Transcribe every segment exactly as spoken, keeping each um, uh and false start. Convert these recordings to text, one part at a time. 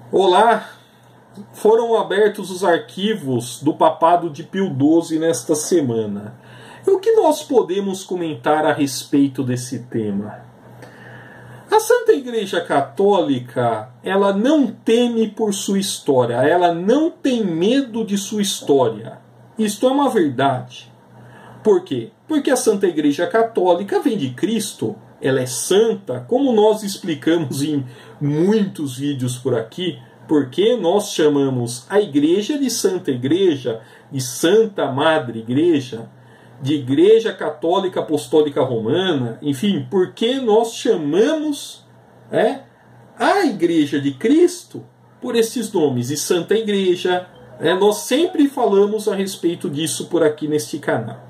Olá! Foram abertos os arquivos do Papado de Pio doze nesta semana. E o que nós podemos comentar a respeito desse tema? A Santa Igreja Católica, ela não teme por sua história, ela não tem medo de sua história. Isto é uma verdade. Por quê? Porque a Santa Igreja Católica vem de Cristo, ela é santa, como nós explicamos em muitos vídeos por aqui, porque nós chamamos a Igreja de Santa Igreja, de Santa Madre Igreja, de Igreja Católica Apostólica Romana, enfim, porque nós chamamos é, a Igreja de Cristo por esses nomes, e Santa Igreja, é, nós sempre falamos a respeito disso por aqui neste canal.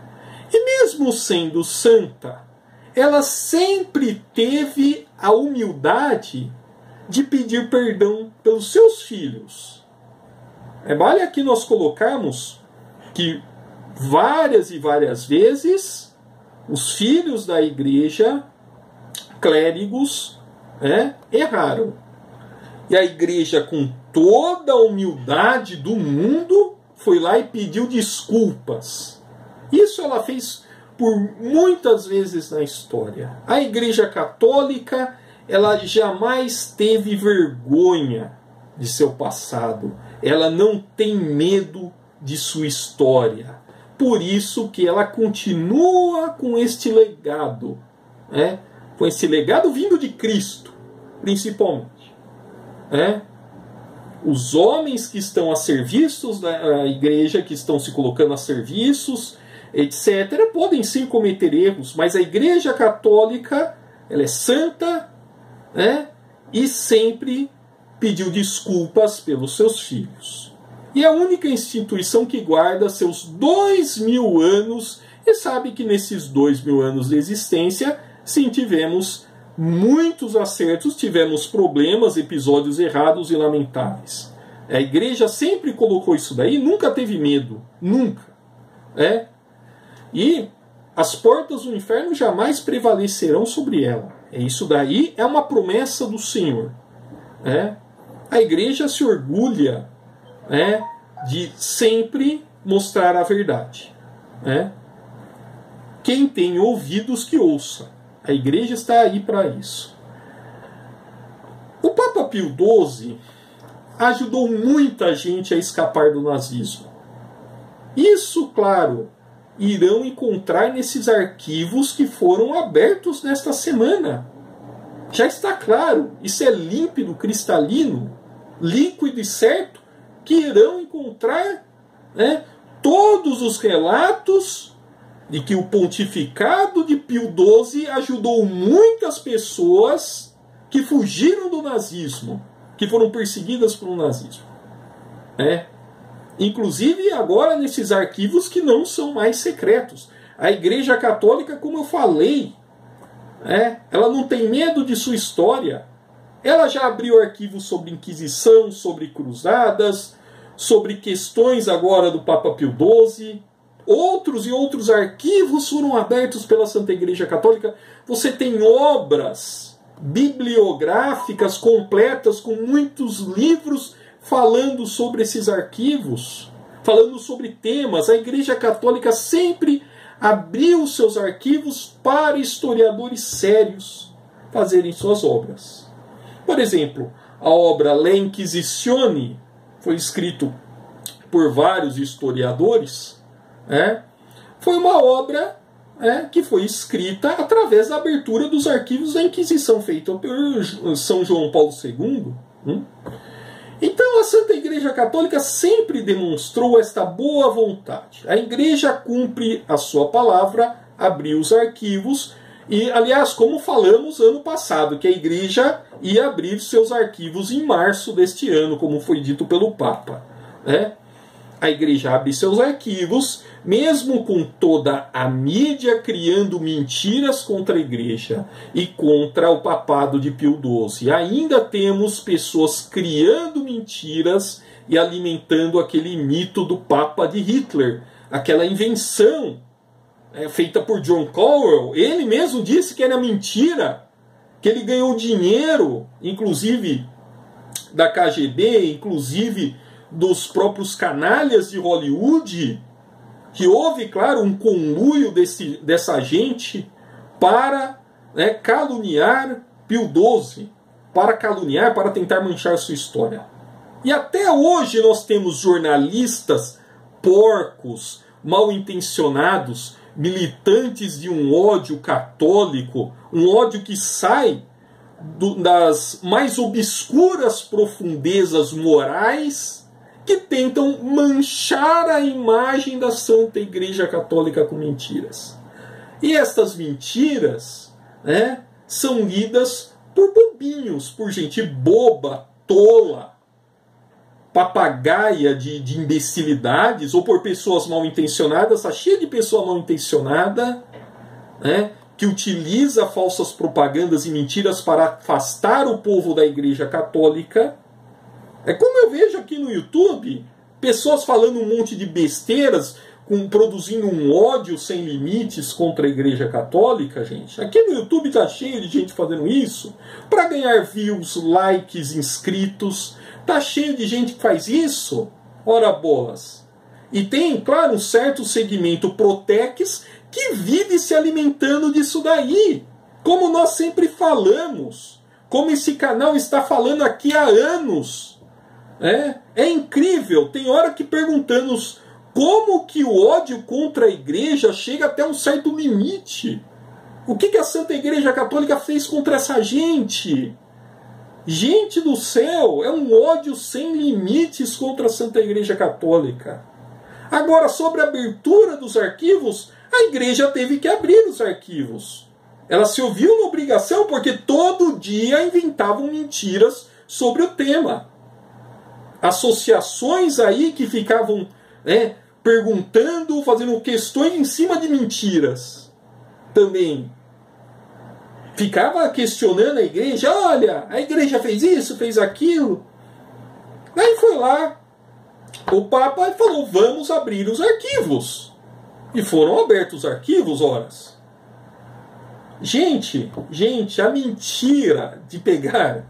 E mesmo sendo santa, ela sempre teve a humildade de pedir perdão pelos seus filhos. É, vale aqui nós colocarmos que várias e várias vezes os filhos da igreja, clérigos, é, erraram. E a igreja, com toda a humildade do mundo, foi lá e pediu desculpas. Isso ela fez por muitas vezes na história. A Igreja Católica, ela jamais teve vergonha de seu passado. Ela não tem medo de sua história. Por isso que ela continua com este legado, né? Com esse legado vindo de Cristo, principalmente. Né? Os homens que estão a serviços da igreja, que estão se colocando a serviços, etcétera, podem sim cometer erros, mas a Igreja Católica, ela é santa, né? E sempre pediu desculpas pelos seus filhos. E é a única instituição que guarda seus dois mil anos, e sabe que nesses dois mil anos de existência, sim, tivemos muitos acertos, tivemos problemas, episódios errados e lamentáveis. A igreja sempre colocou isso daí, nunca teve medo, nunca. É? E as portas do inferno jamais prevalecerão sobre ela. Isso daí é uma promessa do Senhor. É? A igreja se orgulha, é, de sempre mostrar a verdade. É? Quem tem ouvidos que ouça. A igreja está aí para isso. O Papa Pio doze ajudou muita gente a escapar do nazismo. Isso, claro, irão encontrar nesses arquivos que foram abertos nesta semana. Já está claro, isso é límpido, cristalino, líquido e certo, que irão encontrar, né, todos os relatos de que o pontificado de Pio doze ajudou muitas pessoas que fugiram do nazismo, que foram perseguidas pelo nazismo. É. Inclusive agora nesses arquivos que não são mais secretos. A Igreja Católica, como eu falei, é, ela não tem medo de sua história. Ela já abriu arquivos sobre Inquisição, sobre cruzadas, sobre questões agora do Papa Pio doze. Outros e outros arquivos foram abertos pela Santa Igreja Católica. Você tem obras bibliográficas completas com muitos livros falando sobre esses arquivos, falando sobre temas. A Igreja Católica sempre abriu seus arquivos para historiadores sérios fazerem suas obras. Por exemplo, a obra La Inquisitione foi escrito por vários historiadores. É, foi uma obra é, que foi escrita através da abertura dos arquivos da Inquisição, feita por São João Paulo segundo. Hum? Então a Santa Igreja Católica sempre demonstrou esta boa vontade. A Igreja cumpre a sua palavra, abriu os arquivos, e, aliás, como falamos ano passado, que a Igreja ia abrir seus arquivos em março deste ano, como foi dito pelo Papa. Né? A igreja abre seus arquivos, mesmo com toda a mídia criando mentiras contra a igreja e contra o papado de Pio doze. Ainda temos pessoas criando mentiras e alimentando aquele mito do Papa de Hitler, aquela invenção é, feita por John Cowell. Ele mesmo disse que era mentira, que ele ganhou dinheiro, inclusive da K G B, inclusive dos próprios canalhas de Hollywood, que houve, claro, um conluio desse, dessa gente para, né, caluniar Pio doze, para caluniar, para tentar manchar sua história. E até hoje nós temos jornalistas porcos, mal intencionados, militantes de um ódio católico, um ódio que sai do, das mais obscuras profundezas morais, que tentam manchar a imagem da Santa Igreja Católica com mentiras. E estas mentiras, né, são lidas por bobinhos, por gente boba, tola, papagaia de, de imbecilidades, ou por pessoas mal intencionadas. Está cheia de pessoa mal intencionada, né, que utiliza falsas propagandas e mentiras para afastar o povo da Igreja Católica. É como eu vejo aqui no YouTube, pessoas falando um monte de besteiras, com, produzindo um ódio sem limites contra a Igreja Católica, gente. Aqui no YouTube está cheio de gente fazendo isso para ganhar views, likes, inscritos. Está cheio de gente que faz isso. Ora bolas. E tem, claro, um certo segmento protex que vive se alimentando disso daí. Como nós sempre falamos. Como esse canal está falando aqui há anos. É, é incrível. Tem hora que perguntamos como que o ódio contra a igreja chega até um certo limite. O que, que a Santa Igreja Católica fez contra essa gente? Gente do céu, é um ódio sem limites contra a Santa Igreja Católica. Agora, sobre a abertura dos arquivos, a igreja teve que abrir os arquivos. Ela se ouviu na obrigação porque todo dia inventavam mentiras sobre o tema. Associações aí que ficavam, né, perguntando, fazendo questões em cima de mentiras. Também ficava questionando a igreja. Olha, a igreja fez isso, fez aquilo. Aí foi lá o Papa e falou, vamos abrir os arquivos. E foram abertos os arquivos, horas. Gente, gente, a mentira de pegar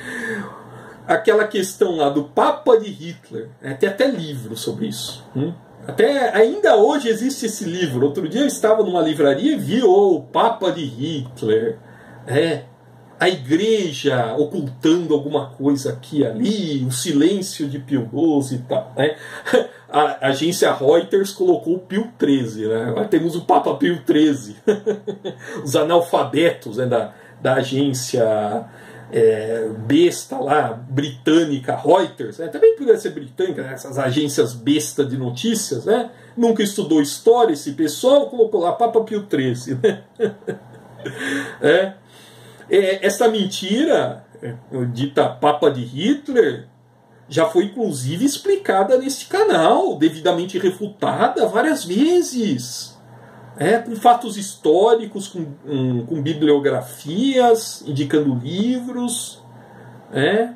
aquela questão lá do Papa de Hitler, é, tem até livro sobre isso. Hum? Até ainda hoje existe esse livro. Outro dia eu estava numa livraria e vi oh, o Papa de Hitler, é, a igreja ocultando alguma coisa aqui e ali, o silêncio de Pio doze e tal. Né? A agência Reuters colocou o Pio treze. Né? Agora temos o Papa Pio treze. Os analfabetos, né, da, da agência é, besta lá, britânica, Reuters. Né? Também poderia ser britânica, né? Essas agências besta de notícias. Né? Nunca estudou história esse pessoal, colocou lá Papa Pio treze. Né? É. É, essa mentira, dita Papa de Hitler, já foi inclusive explicada neste canal, devidamente refutada várias vezes. É, com fatos históricos, com, um, com bibliografias, indicando livros. É.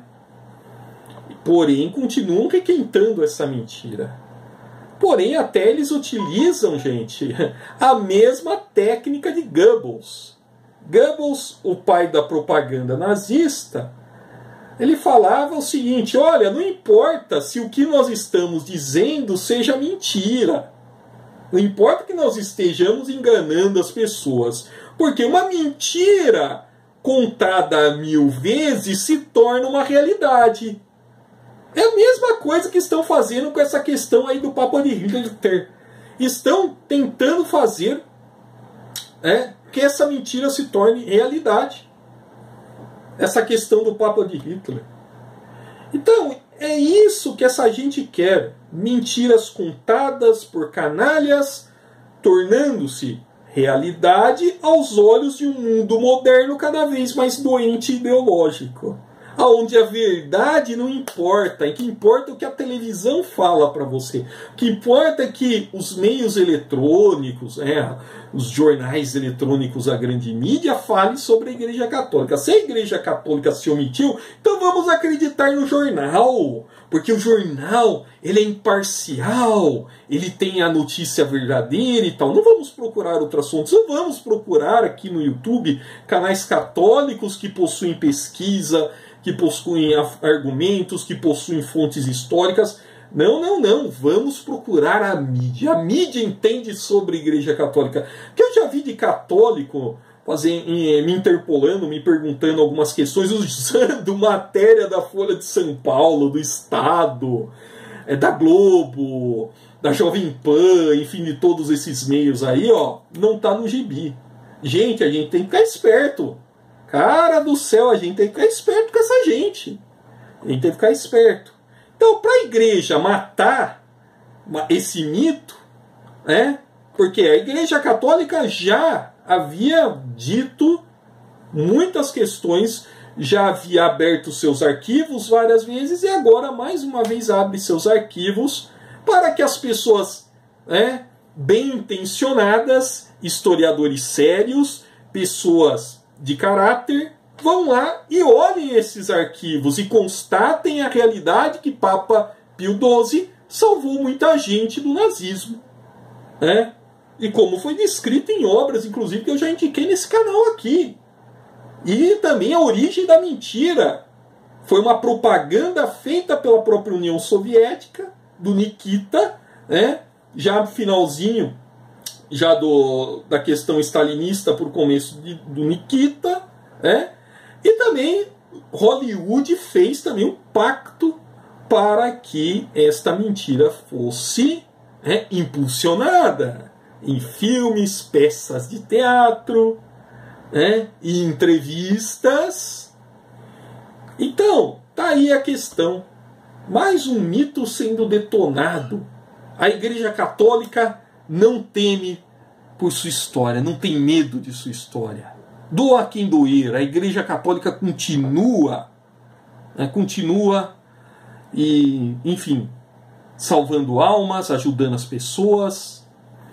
Porém, continuam requentando essa mentira. Porém, até eles utilizam, gente, a mesma técnica de Goebbels. Goebbels, o pai da propaganda nazista, ele falava o seguinte, olha, não importa se o que nós estamos dizendo seja mentira. Não importa que nós estejamos enganando as pessoas. Porque uma mentira contada mil vezes se torna uma realidade. É a mesma coisa que estão fazendo com essa questão aí do Papa de Hitler. Estão tentando fazer... É, que essa mentira se torne realidade. Essa questão do Papa de Hitler. Então, é isso que essa gente quer. Mentiras contadas por canalhas, tornando-se realidade aos olhos de um mundo moderno cada vez mais doente e ideológico. Onde a verdade não importa, o que importa é o que a televisão fala para você. O que importa é que os meios eletrônicos, é, os jornais eletrônicos, a grande mídia, falem sobre a Igreja Católica. Se a Igreja Católica se omitiu, então vamos acreditar no jornal. Porque o jornal, ele é imparcial, ele tem a notícia verdadeira e tal. Não vamos procurar outras fontes, não vamos procurar aqui no YouTube canais católicos que possuem pesquisa, que possuem argumentos, que possuem fontes históricas. Não, não, não. Vamos procurar a mídia. A mídia entende sobre a Igreja Católica. Que eu já vi de católico fazer, me interpolando, me perguntando algumas questões, usando matéria da Folha de São Paulo, do Estado, da Globo, da Jovem Pan, enfim, de todos esses meios aí, ó, não tá no gibi. Gente, a gente tem que ficar esperto. Cara do céu, a gente tem que ficar esperto com essa gente. A gente tem que ficar esperto. Então, para a igreja matar esse mito, né? Porque a Igreja Católica já havia dito muitas questões, já havia aberto seus arquivos várias vezes e agora mais uma vez abre seus arquivos para que as pessoas, né, bem intencionadas, historiadores sérios, pessoas de caráter, vão lá e olhem esses arquivos e constatem a realidade que Papa Pio doze salvou muita gente do nazismo, né? E como foi descrito em obras, inclusive, que eu já indiquei nesse canal aqui. E também a origem da mentira. Foi uma propaganda feita pela própria União Soviética, do Nikita, né? Já no finalzinho já do, da questão stalinista por começo de, do Nikita, né? E também Hollywood fez também um pacto para que esta mentira fosse, né, impulsionada em filmes, peças de teatro, né, e entrevistas. Então, tá aí a questão. Mais um mito sendo detonado. A Igreja Católica não teme por sua história, não tem medo de sua história. Doa quem doer, a Igreja Católica continua, né, continua e, enfim, salvando almas, ajudando as pessoas.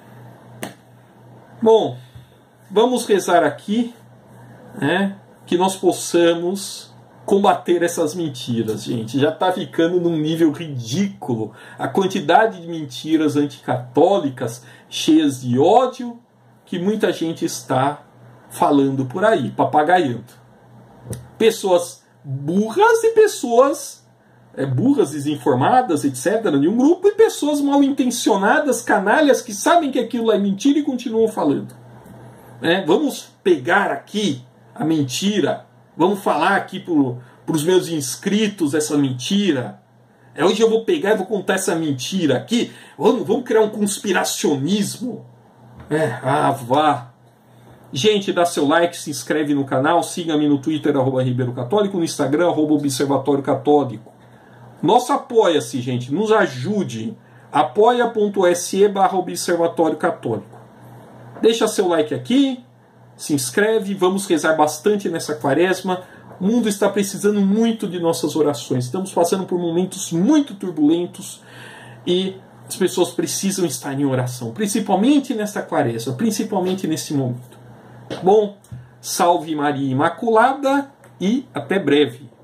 Bom, vamos rezar aqui, né, que nós possamos combater essas mentiras, gente. Já está ficando num nível ridículo a quantidade de mentiras anticatólicas cheias de ódio que muita gente está falando por aí, papagaiando. Pessoas burras e pessoas é, burras, desinformadas, etcétera, de um grupo, e pessoas mal intencionadas, canalhas, que sabem que aquilo é mentira e continuam falando. É, vamos pegar aqui a mentira, vamos falar aqui para os meus inscritos essa mentira. É, hoje eu vou pegar e vou contar essa mentira aqui. Vamos, vamos criar um conspiracionismo. É, ah, vá. Gente, dá seu like, se inscreve no canal, siga-me no Twitter, arroba Ribeiro Católico, no Instagram, arroba Observatório Católico. Nosso apoia-se, gente, nos ajude. apoia.se barra Observatório Católico. Deixa seu like aqui, se inscreve, vamos rezar bastante nessa quaresma. O mundo está precisando muito de nossas orações. Estamos passando por momentos muito turbulentos e as pessoas precisam estar em oração, principalmente nesta quaresma, principalmente nesse momento. Bom, salve Maria Imaculada e até breve.